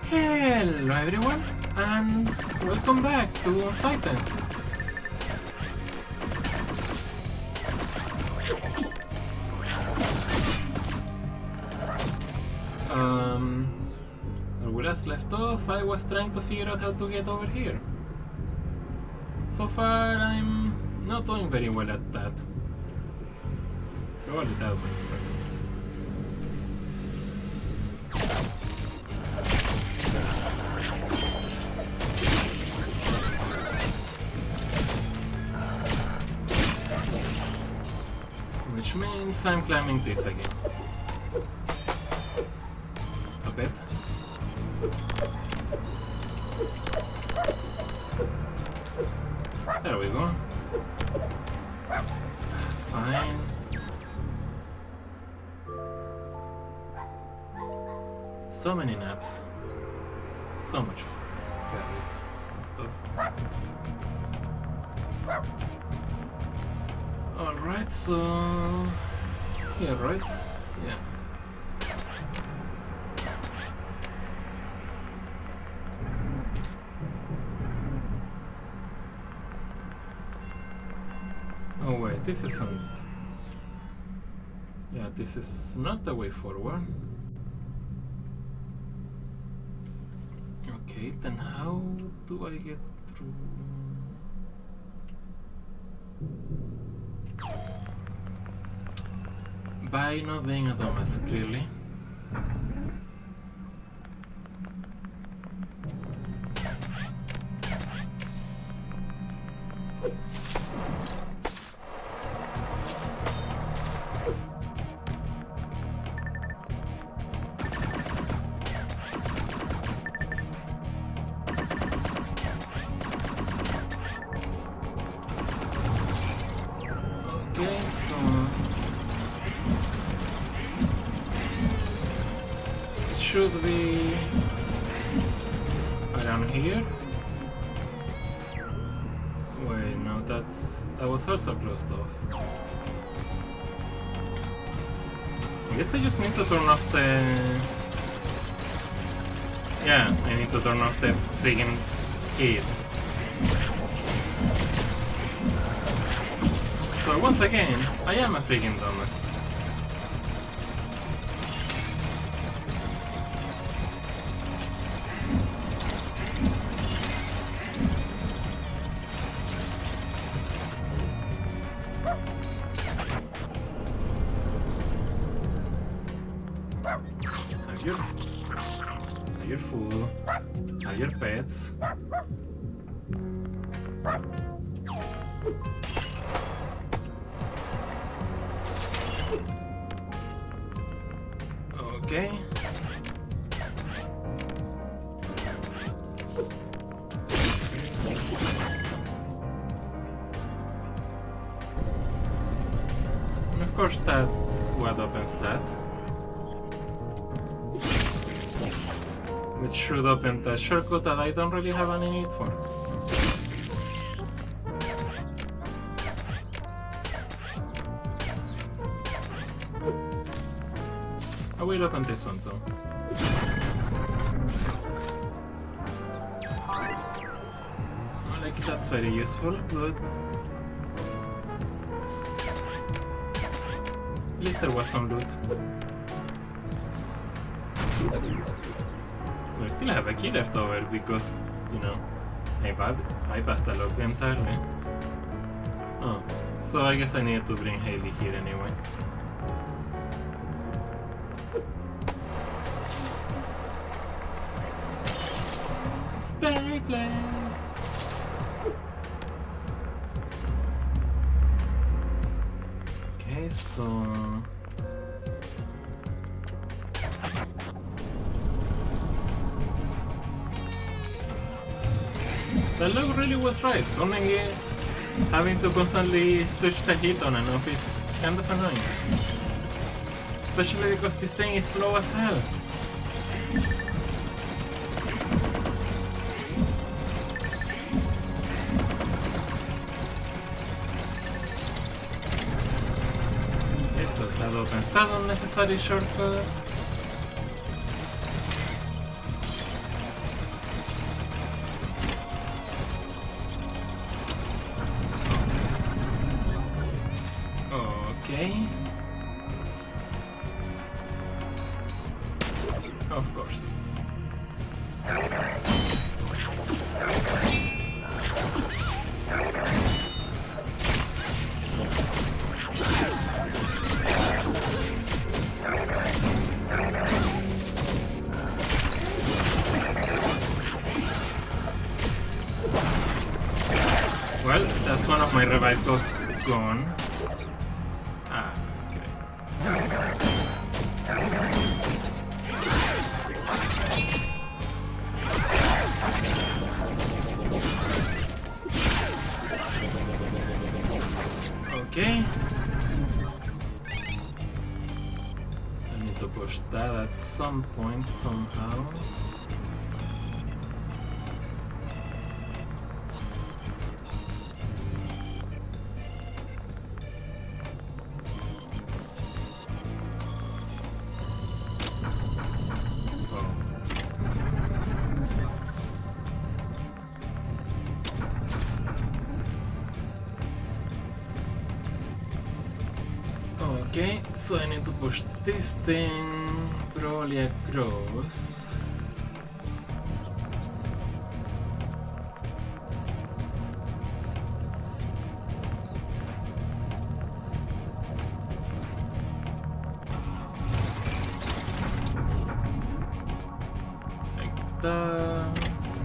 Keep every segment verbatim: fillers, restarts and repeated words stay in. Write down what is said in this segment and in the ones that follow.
Hello everyone, and welcome back to Unsighted. Um, where we last left off, I was trying to figure out how to get over here. So far, I'm not doing very well at that. Roll it out. Which means I'm climbing this again. Stop it. There we go. Fine. So many naps. So much berries and stuff. Alright, so... yeah, right? Yeah. Oh wait, this isn't... yeah, this is not the way forward. Okay, then how do I get through? By not being a dumbass, clearly. Okay, so... it should be around here. Wait, no, that's that was also closed off. I guess I just need to turn off the... yeah, I need to turn off the friggin' heat. So once again, I am a friggin' dumbass. Have your, have your food, have your pets. Okay. And of course that's what opens that. Which should open the shortcut that I don't really have any need for. I will open this one too. Oh, like that's very useful, good. At least there was some loot. I still have a key left over because, you know, I bypassed the lock entirely. Oh, so I guess I needed to bring Hailey here anyway. Beyblade! Okay, so... the log really was right. Turning it, having to constantly switch the heat on and off is kind of annoying. Especially because this thing is slow as hell. Okay, so that opens that unnecessary shortcut. Okay. Of course. Well, that's one of my revive costs gone. Ah, okay. Okay. I need to push that at some point somehow. Okay, so I need to push this thing probably across. Like that.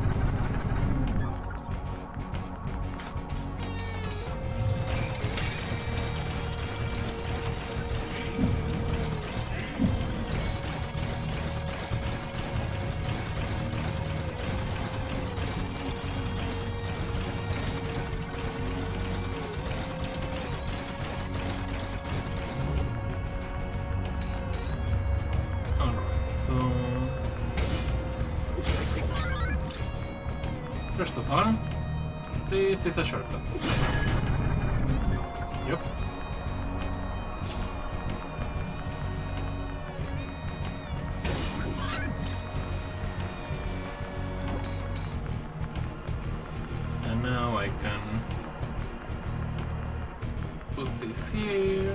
First of all, this is a shortcut. Yep. And now I can put this here.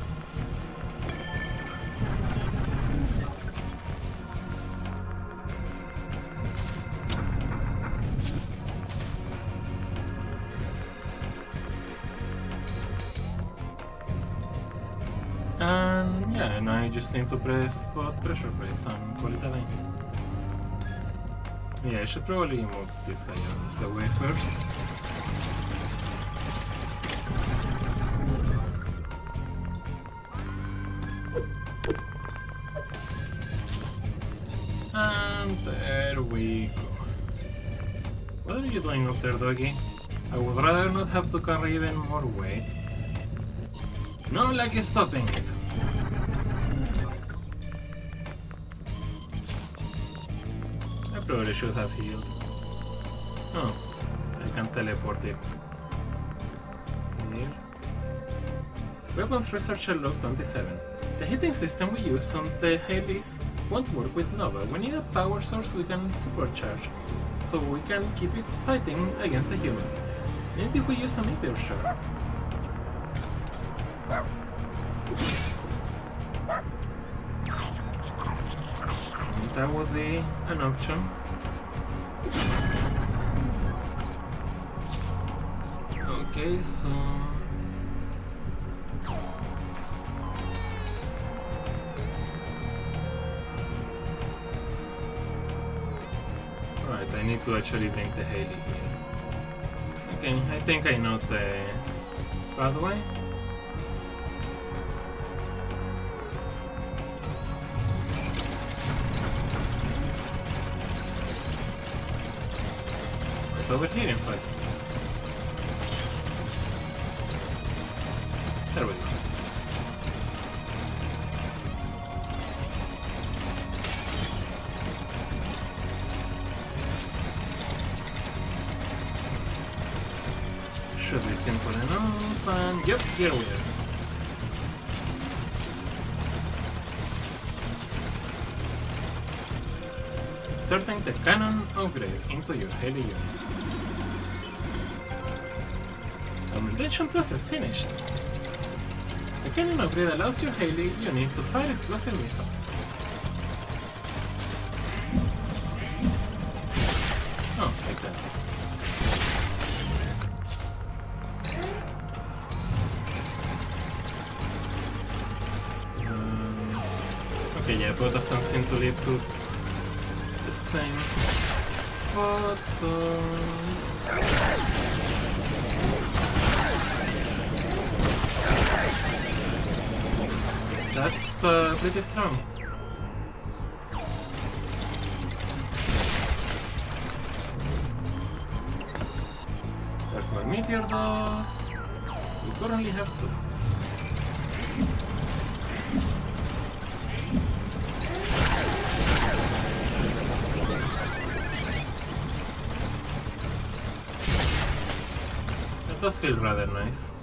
And yeah, and I just need to press both pressure plates and call it a day. Yeah, I should probably move this guy out of the way first. And there we go. What are you doing up there, doggy? I would rather not have to carry even more weight. No like stopping it. I probably should have healed. Oh, I can teleport it. Here. Weapons Researcher Log twenty-seven. The heating system we use on the Hades won't work with Nova. We need a power source we can supercharge, so we can keep it fighting against the humans. Maybe if we use a meteor shower. That would be an option. Okay, so right, I need to actually bring the Haley here. Okay, I think I know the pathway. Over here, in fact. There we go. Should be simple enough, and yep, here we are. Inserting the cannon upgrade into your Heli unit. Augmentation process finished. The cannon upgrade allows your Haley unit to fire explosive missiles. Oh, like that. Um, okay, yeah, both of them seem to lead to the same spot, so... That's uh, pretty strong. There's my meteor dust. We currently have two. That does feel rather nice.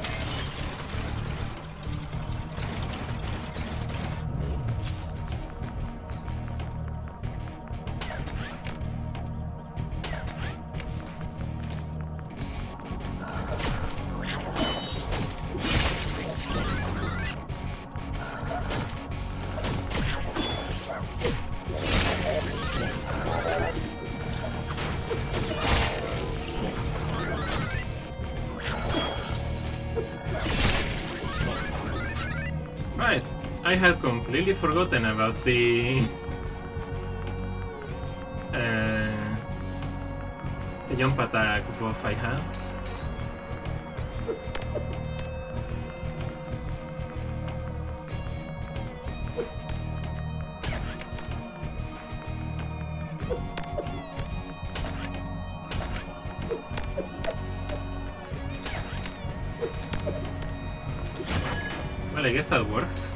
Right, I had completely forgotten about the uh, the jump attack buff I had. Well, I guess that works.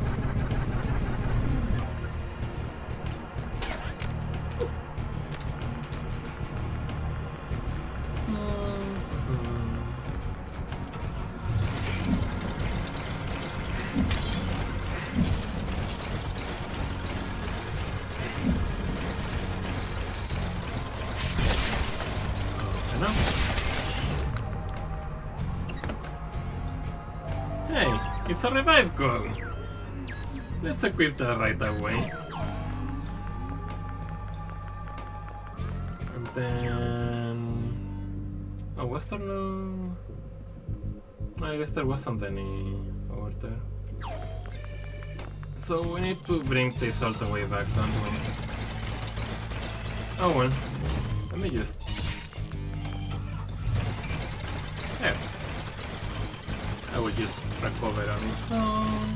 Hey, it's a revive cone. Let's equip that right away. And then... Oh, was there no... I guess there wasn't any over there. So we need to bring this all the way back, don't we? Oh well. Let me just... There. I will just recover on its own.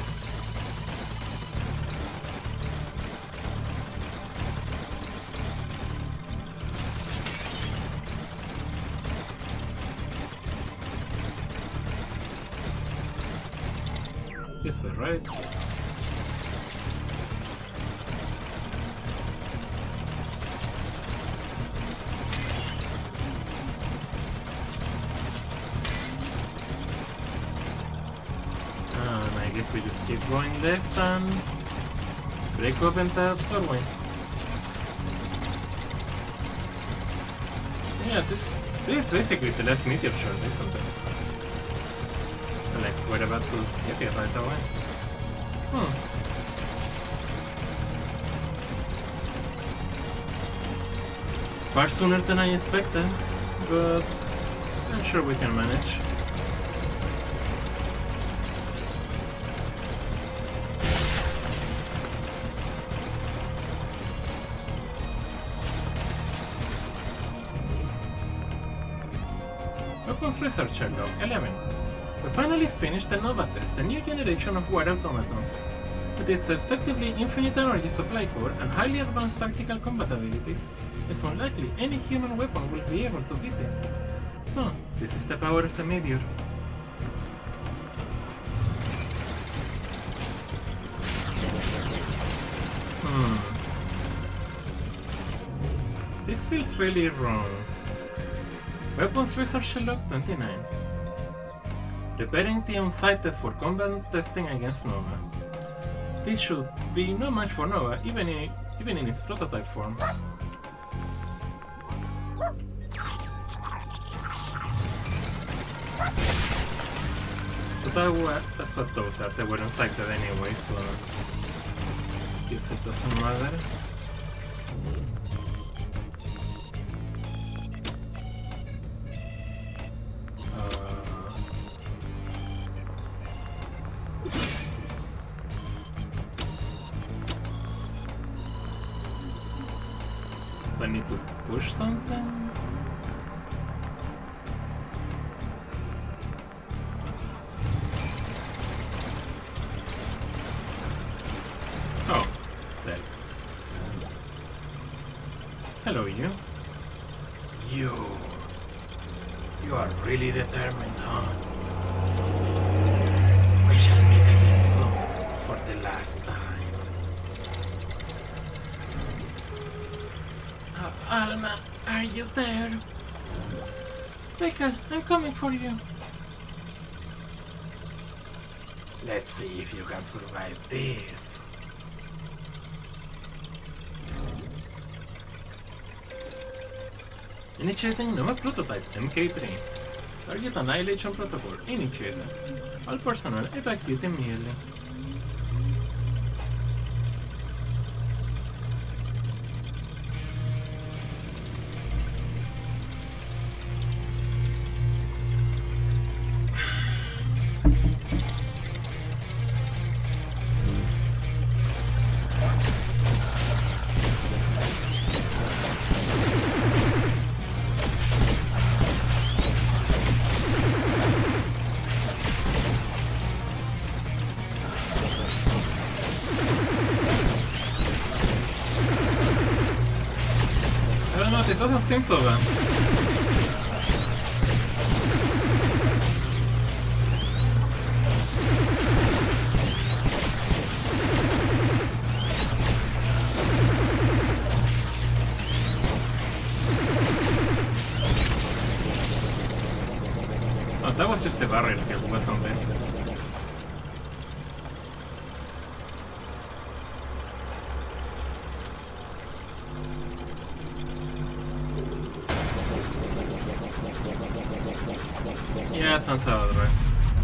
This way, right? And I guess we just keep going left and break open that doorway. Yeah, this this is basically the last meteor shot, isn't it? Like, we're about to get it right away. Hmm. Far sooner than I expected, but I'm sure we can manage. Weapons Researcher Log eleven. We finally finished the Nova test, a new generation of war automatons. With its effectively infinite energy supply core and highly advanced tactical combat abilities, it's unlikely any human weapon will be able to beat it. So, this is the power of the meteor. Hmm. This feels really wrong. Weapons Research Log twenty-nine. Preparing the Unsighted for combat testing against Nova. This should be no match for Nova, even in, even in its prototype form. So But that what, that's what those are. They were infected anyway, so I guess it doesn't matter. I need to push something? Oh, there. Hello, you. You. You are really determined, huh? We shall meet again soon, for the last time. Alma, are you there? Rekka, I'm coming for you. Let's see if you can survive this. Initiating Nova Prototype M K three. Target Annihilation Protocol initiated. All personnel evacuate immediately. Det doesn't seem so then. Oh, that was just a barrier field, wasn't it? Yeah, sounds about right.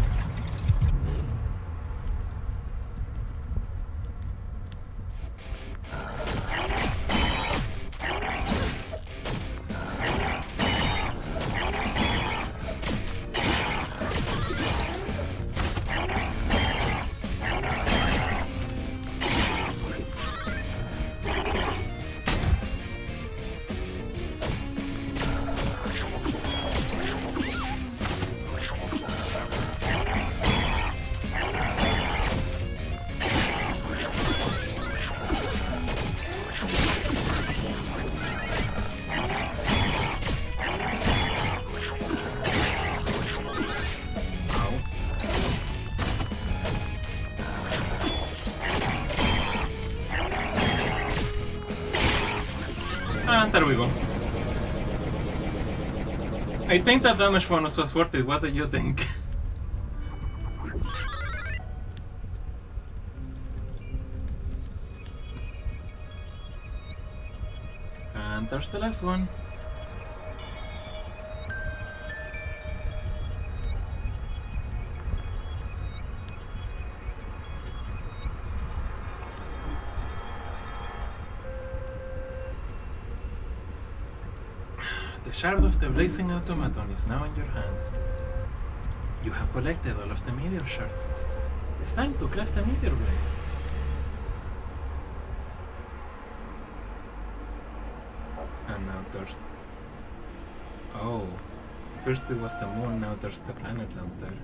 And there we go. I think that damage bonus was worth it. What do you think? And there's the last one. The shard of the blazing automaton is now in your hands. You have collected all of the meteor shards. It's time to craft a meteor blade. And now there's... Oh, first it was the moon, now there's the planet down there.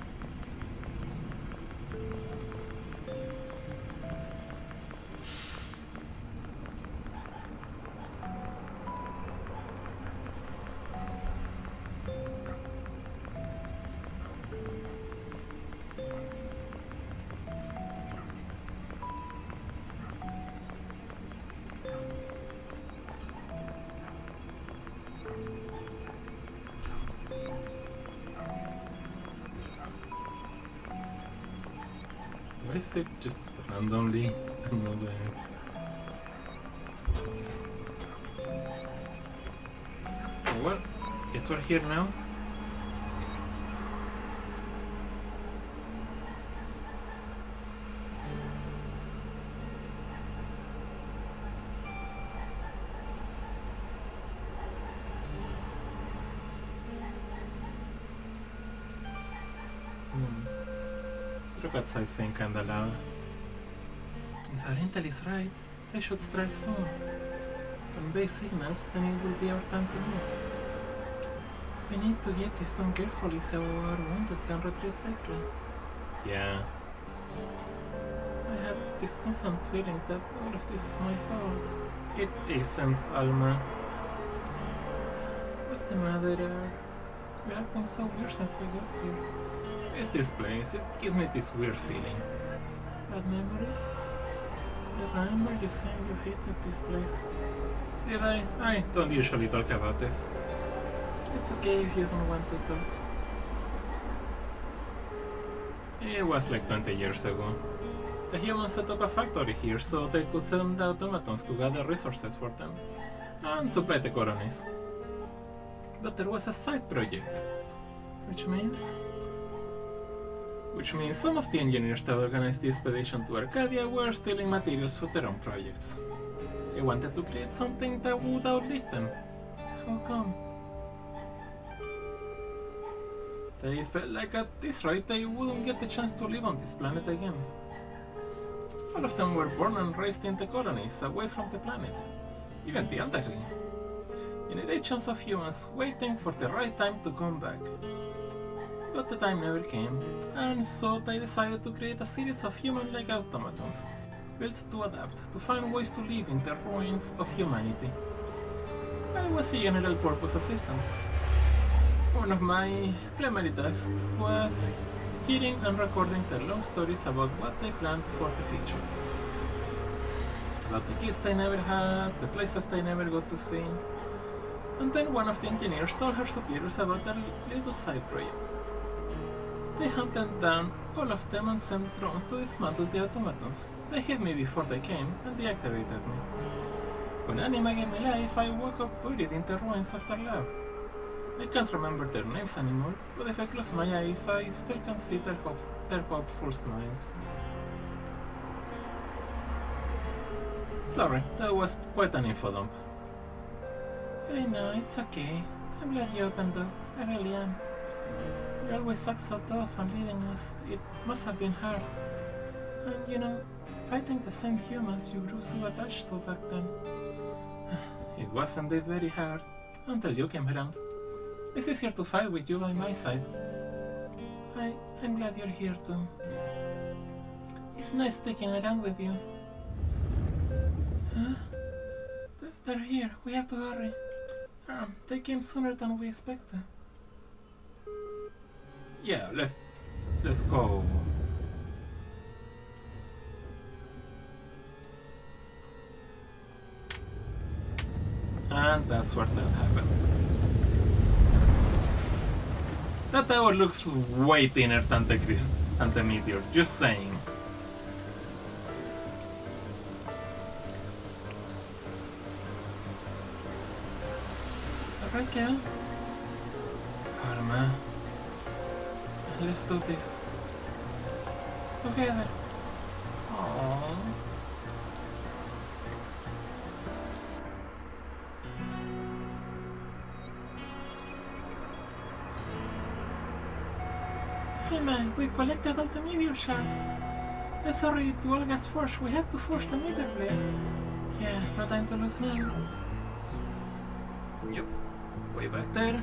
Why is it just randomly another? Well, guess we're here now. Look outside swing kinda loud. If our intel is right, they should strike soon. When base signals, then it will be our time to move. We need to get this done carefully so our wounded can retreat safely. Yeah. I have this constant feeling that all of this is my fault. It isn't, Alma. What's the matter there? We're acting so weird since we got here. It's this place. It gives me this weird feeling. Bad memories? I remember you saying you hated this place. Did I? I don't usually talk about this. It's okay if you don't want to talk. It was like twenty years ago. The humans set up a factory here so they could send the automatons to gather resources for them and supply the colonies. But there was a side project, which means... Which means some of the engineers that organized the expedition to Arcadia were stealing materials for their own projects. They wanted to create something that would outlive them. How come? They felt like at this rate they wouldn't get the chance to live on this planet again. All of them were born and raised in the colonies, away from the planet. Even the elderly. Generations of humans waiting for the right time to come back. But the time never came, and so they decided to create a series of human-like automatons, built to adapt, to find ways to live in the ruins of humanity. I was a general-purpose assistant. One of my primary tasks was hearing and recording their long stories about what they planned for the future. About the kids they never had, the places they never got to see. And then one of the engineers told her superiors about their little side project. They hunted down all of them and sent drones to dismantle the automatons. They hit me before they came and deactivated me. When Anima gave me life, I woke up buried in the ruins of their lab. I can't remember their names anymore, but if I close my eyes, I still can see their, hope, their hopeful smiles. Sorry, that was quite an info dump. I know, it's okay. I'm glad you opened up. I really am. You always act so tough and leading us. It must have been hard. And you know, fighting the same humans you grew so attached to back then. It was indeed very hard, until you came around. It's easier to fight with you by my side. I, I'm glad you're here too. It's nice sticking around with you. Huh? They're here. We have to hurry. Um, they came sooner than we expected. Yeah, let's let's go. And that's where that happened. That tower looks way thinner than the Christ than the meteor, just saying. Alright, Kel. Alma. Let's do this. Together. Aww. Hey man, we've collected all the meteor shards. Let's hurry to Olga's forge. We have to forge the meteor blade. Yeah, no time to lose now. Yep. Way back there.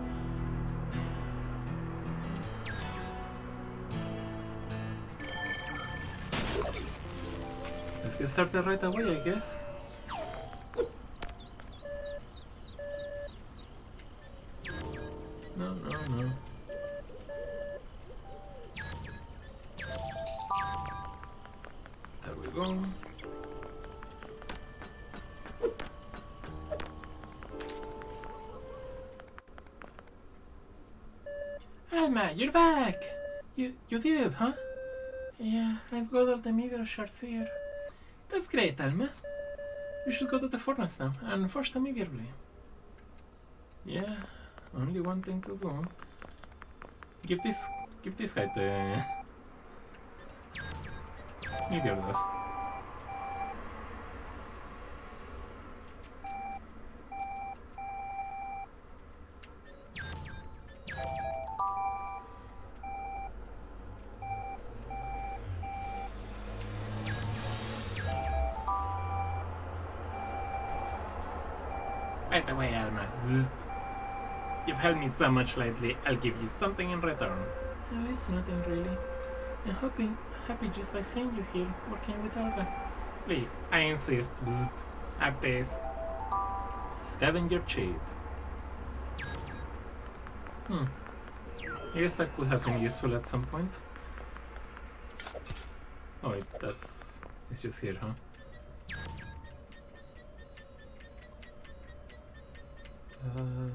Let's get started right away, I guess. No, no, no. There we go. Alma, you're back! You you did it, huh? Yeah, I've got all the meteor shards here. That's great, Alma. We should go to the furnace now and forge the meteor blade. Yeah, only one thing to do. Give this give this guy the meteor dust. By the way, Alma, zzz, you've helped me so much lately. I'll give you something in return. Oh, it's nothing really. I'm happy, happy just by seeing you here, working with Olga. Please, I insist. Bzzzt. Have this. Scavenger chip. Hmm. I guess that could have been useful at some point. Oh wait, that's... it's just here, huh? Um...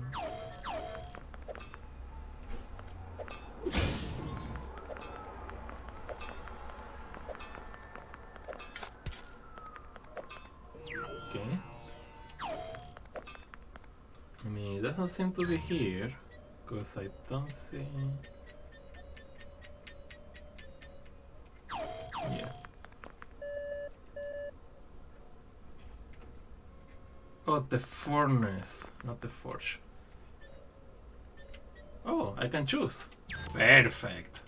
Okay. I mean, it doesn't seem to be here, because I don't see... Yeah. Oh, the furnace, not the forge. Oh, I can choose. Perfect.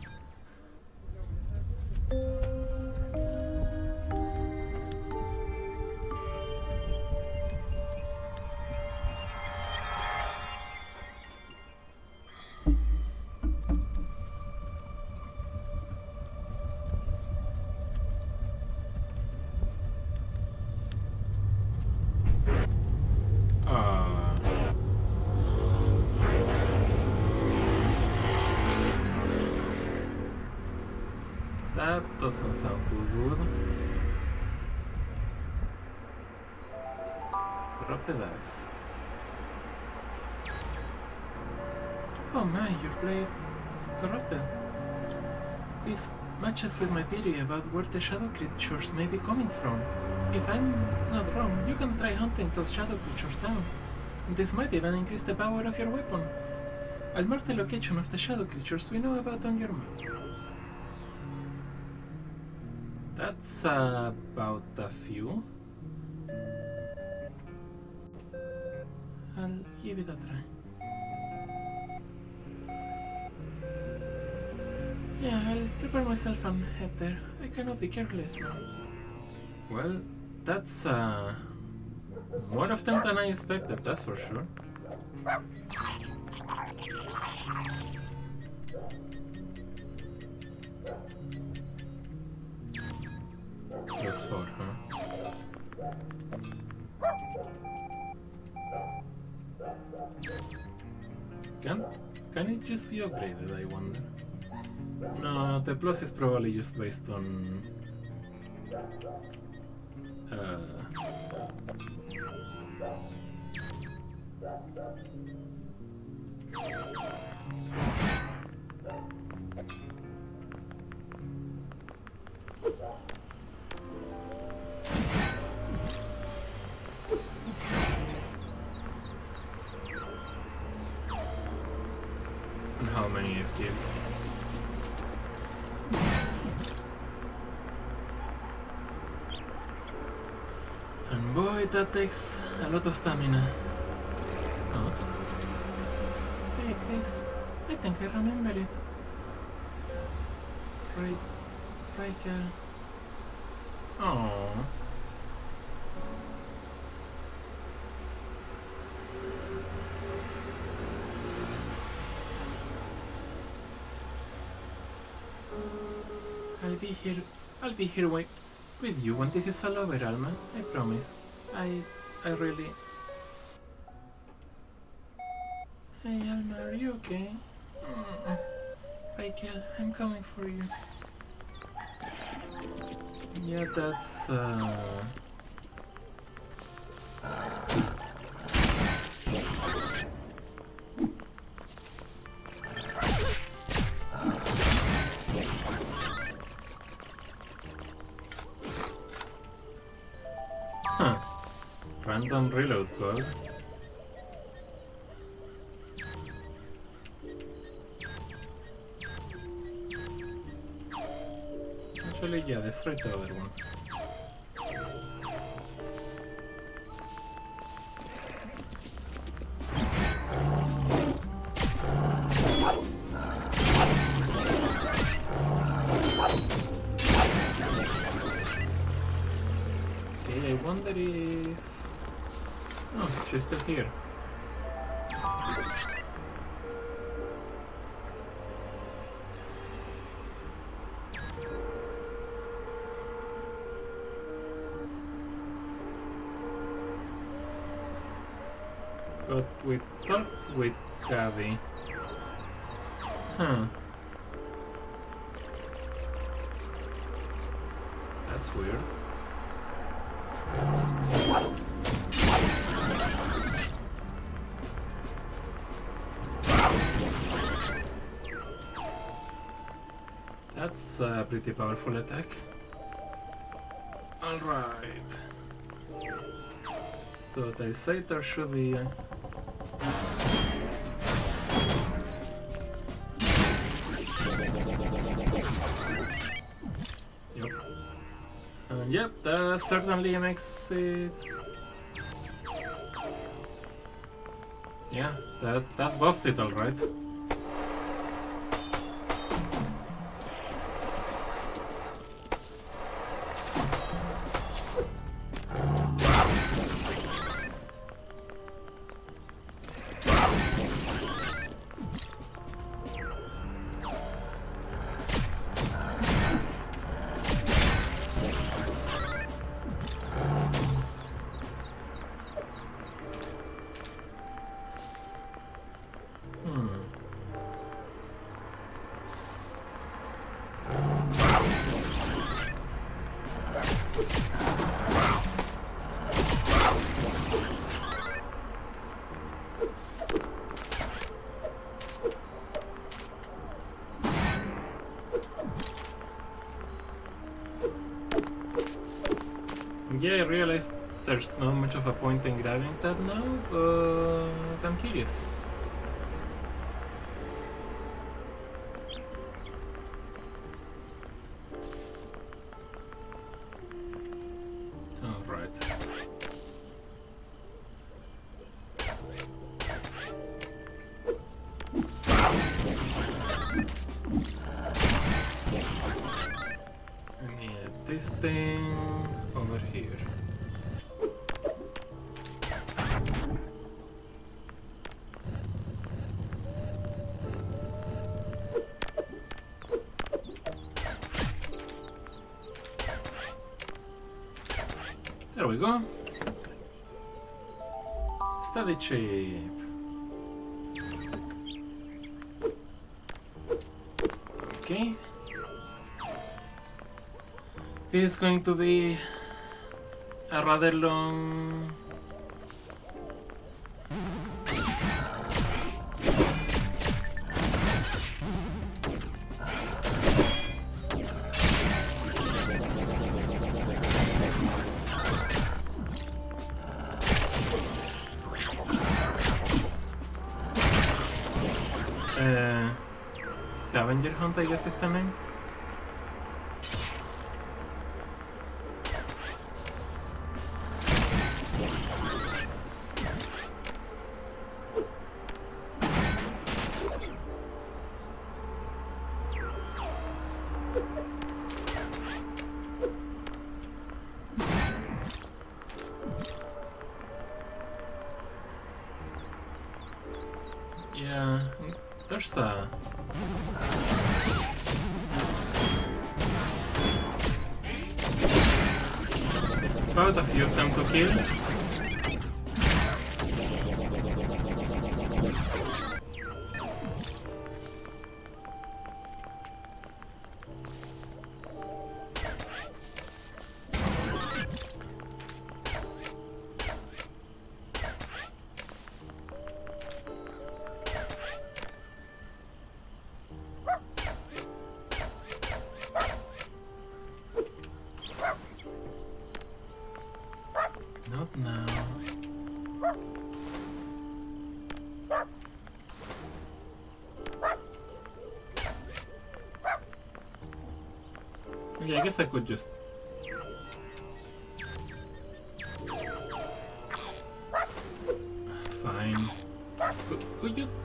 That doesn't sound too good. Corrupted axe. Oh my, your blade is corrupted. This matches with my theory about where the shadow creatures may be coming from. If I'm not wrong, you can try hunting those shadow creatures down. This might even increase the power of your weapon. I'll mark the location of the shadow creatures we know about on your map. That's uh, about a few. I'll give it a try. Yeah, I'll prepare myself and head there. I cannot be careless now. Well, that's uh, more of them than I expected, that's for sure. Plus four, huh? Can, can it just be upgraded, I wonder? No, the plus is probably just based on... Uh... And how many I've given. And boy, that takes a lot of stamina. Oh. Hey, please. I think I remember it. Right, Raquel. Oh. I'll be here. I'll be here wait, with you when this is all over, Alma. I promise. I, I really. Hey, Alma, are you okay? Mm-mm. Raquel, I'm coming for you. Yeah, that's uh. Huh. Random reload code. Actually, yeah, destroy the other one. Okay, I wonder if... Oh, she's still here. But we talked with Gavi. Huh. That's weird. That's a pretty powerful attack. Alright. So the Satyr should be... Uh, yep. And yep, that certainly makes it... Yeah, that, that buffs it alright. Yeah, I realized there's not much of a point in grabbing that now, but I'm curious. Alright. And yeah, this thing over here. There we go. Study chip. Okay. This is going to be a rather long uh, scavenger hunt, I guess is the name. Yeah, there's a... about a few of them to kill. Not now. Yeah, I guess I could just... Fine. Could, could you...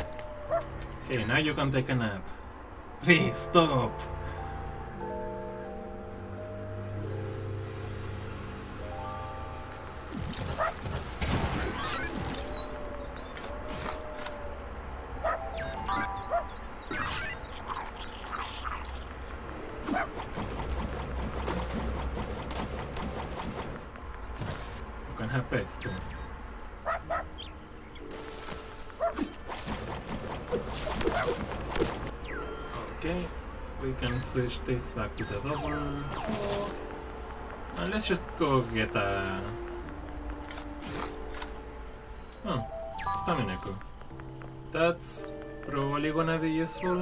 Okay, now you can take a nap. Please, stop! You can have pets too. Okay, we can switch this back to the double. And let's just go get a... Oh, stamina echo. That's probably gonna be useful.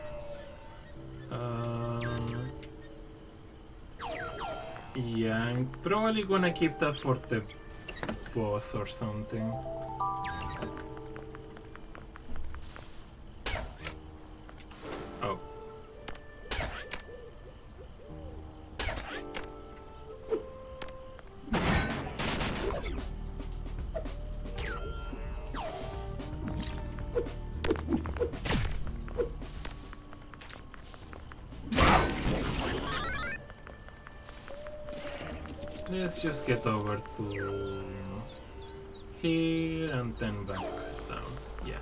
Uh, yeah, I'm probably gonna keep that for the boss or something. Oh. Let's just get over to here and then back down. Yeah.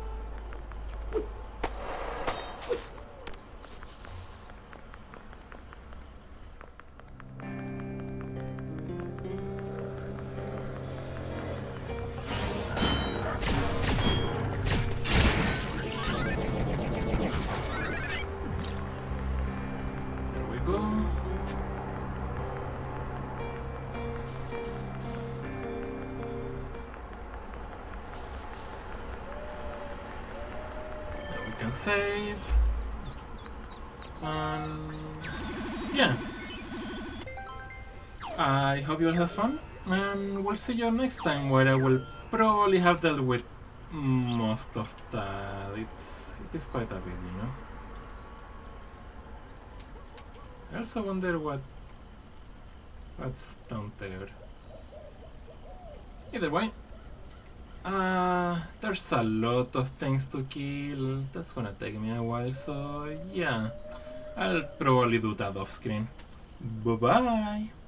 There we go. Can save, and yeah, I hope you'll have fun, and we'll see you next time, where I will probably have dealt with most of that. It's it is quite a bit, you know. I also wonder what what's down there. Either way. Uh, there's a lot of things to kill. That's gonna take me a while, so yeah, I'll probably do that off screen. Bye bye!